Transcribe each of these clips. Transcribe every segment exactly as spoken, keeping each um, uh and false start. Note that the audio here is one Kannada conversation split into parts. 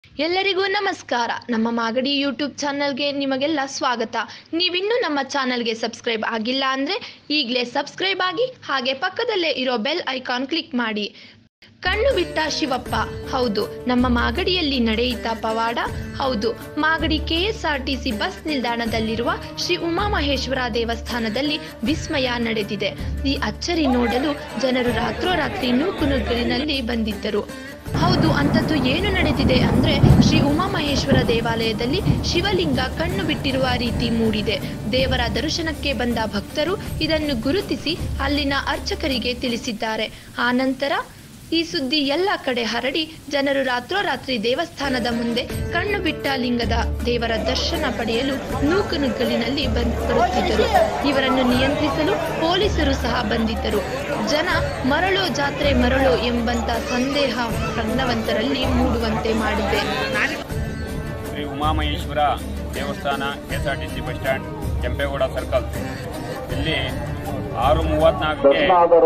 ಎಲ್ಲರಿಗೂ ನಮಸ್ಕಾರ. ನಮ್ಮ ಮಾಗಡಿ ಯೂಟ್ಯೂಬ್ ಚಾನಲ್ಗೆ ನಿಮಗೆಲ್ಲ ಸ್ವಾಗತ. ನೀವಿನ್ನೂ ನಮ್ಮ ಚಾನಲ್ಗೆ ಸಬ್ಸ್ಕ್ರೈಬ್ ಆಗಿಲ್ಲ ಅಂದರೆ ಈಗಲೇ ಸಬ್ಸ್ಕ್ರೈಬ್ ಆಗಿ, ಹಾಗೆ ಪಕ್ಕದಲ್ಲೇ ಇರೋ ಬೆಲ್ ಐಕಾನ್ ಕ್ಲಿಕ್ ಮಾಡಿ. ಕಣ್ಣು ಬಿಟ್ಟ ಶಿವಪ್ಪ. ಹೌದು, ನಮ್ಮ ಮಾಗಡಿಯಲ್ಲಿ ನಡೆಯಿತ ಪವಾಡ. ಹೌದು, ಮಾಗಡಿ ಕೆಎಸ್ಆರ್ಟಿಸಿ ಬಸ್ ನಿಲ್ದಾಣದಲ್ಲಿರುವ ಶ್ರೀ ಉಮಾಮಹೇಶ್ವರ ದೇವಸ್ಥಾನದಲ್ಲಿ ವಿಸ್ಮಯ ನಡೆದಿದೆ. ಈ ಅಚ್ಚರಿ ನೋಡಲು ಜನರು ರಾತ್ರೋರಾತ್ರಿ ನೂಕುನುಗ್ಗಲಿನಲ್ಲಿ ಬಂದಿದ್ದರು. ಹೌದು, ಅಂಥದ್ದು ಏನು ನಡೆದಿದೆ ಅಂದರೆ, ಶ್ರೀ ಉಮಾಮಹೇಶ್ವರ ದೇವಾಲಯದಲ್ಲಿ ಶಿವಲಿಂಗ ಕಣ್ಣು ಬಿಟ್ಟಿರುವ ರೀತಿ ಮೂಡಿದೆ. ದೇವರ ದರ್ಶನಕ್ಕೆ ಬಂದ ಭಕ್ತರು ಇದನ್ನು ಗುರುತಿಸಿ ಅಲ್ಲಿನ ಅರ್ಚಕರಿಗೆ ತಿಳಿಸಿದ್ದಾರೆ. ಆನಂತರ ಈ ಸುದ್ದಿ ಎಲ್ಲ ಕಡೆ ಹರಡಿ ಜನರು ರಾತ್ರೋರಾತ್ರಿ ದೇವಸ್ಥಾನದ ಮುಂದೆ ಕಣ್ಣು ಬಿಟ್ಟ ಲಿಂಗದ ದೇವರ ದರ್ಶನ ಪಡೆಯಲು ನೂಕುನುಗ್ಗಲಿನಲ್ಲಿ ಬರುತ್ತಿದ್ದರು. ಇವರನ್ನು ನಿಯಂತ್ರಿಸಲು ಪೊಲೀಸರು ಸಹ ಬಂದಿದ್ದರು. ಜನ ಮರಳೋ ಜಾತ್ರೆ ಮರಳೋ ಎಂಬಂತ ಸಂದೇಹ ಪ್ರಜ್ಞಾವಂತರಲ್ಲಿ ಮೂಡುವಂತೆ ಮಾಡಿದೆ. ಶ್ರೀ ಉಮಾಮಹೇಶ್ವರ ದೇವಸ್ಥಾನ, KSRTC bus stand, Kempegowda circle ಇಲ್ಲಿ ಆರು ಮೂವತ್ನಾಲ್ಕಕ್ಕೆ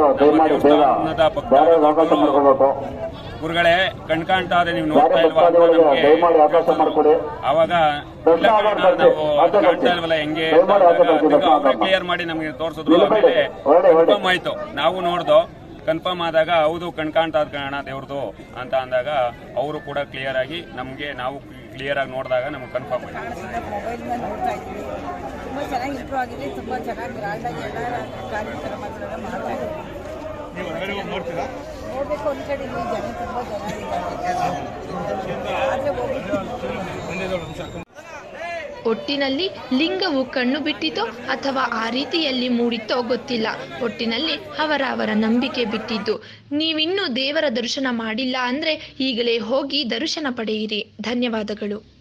ಗುರುಗಳೇ ಕಣ್ಕಾಣ್ತಾದೆ, ನೀವು ನೋಡ್ತಾ ಇಲ್ವಾ? ಅವಾಗ ಕಾಣ್ತಾ ಇಲ್ವಲ್ಲ ಹೆಂಗೆ ಕ್ಲಿಯರ್ ಮಾಡಿ ನಮಗೆ ತೋರಿಸಿದ್ರು. ಆಮೇಲೆ ಕನ್ಫರ್ಮ್ ಆಯ್ತು, ನಾವು ನೋಡ್ದೋ. ಕನ್ಫರ್ಮ್ ಆದಾಗ ಹೌದು ಕಣ್ಕಾಣ್ತಾ ಕಾರಣ ದೇವ್ರದು ಅಂತ ಅಂದಾಗ ಅವರು ಕೂಡ ಕ್ಲಿಯರ್ ಆಗಿ ನಮಗೆ, ನಾವು ಕ್ಲಿಯರ್ ಆಗಿ ನೋಡಿದಾಗ ನಮ್ಗೆ ಕನ್ಫರ್ಮ್ ಆಯ್ತು. ತುಂಬ ಚೆನ್ನಾಗಿ ಇಂಪ್ರೂವ್ ಆಗಿದೆ. ತುಂಬ ಚೆನ್ನಾಗಿ ಗ್ರ್ಯಾಂಡಾಗಿ ಎಲ್ಲ ಕಾರ್ಯಕ್ರಮಗಳನ್ನ ಮಾಡ್ತಾ ಇದ್ದೀವಿ. ನೋಡಬೇಕು ಅಂದ್ಕೊಂಡಿದ್ವಿ, ಜನ ತುಂಬ ಚೆನ್ನಾಗಿದ್ದಾರೆ. ಆದರೆ ಹೋಗ್ಬಿಟ್ಟು ಒಟ್ಟಿನಲ್ಲಿ ಲಿಂಗವು ಕಣ್ಣು ಬಿಟ್ಟಿತೋ ಅಥವಾ ಆ ರೀತಿಯಲ್ಲಿ ಮೂಡಿತೋ ಗೊತ್ತಿಲ್ಲ. ಒಟ್ಟಿನಲ್ಲಿ ಅವರ ಅವರ ನಂಬಿಕೆ ಬಿಟ್ಟಿದ್ದು. ನೀವಿನ್ನೂ ದೇವರ ದರ್ಶನ ಮಾಡಿಲ್ಲ ಅಂದರೆ ಈಗಲೇ ಹೋಗಿ ದರ್ಶನ ಪಡೆಯಿರಿ. ಧನ್ಯವಾದಗಳು.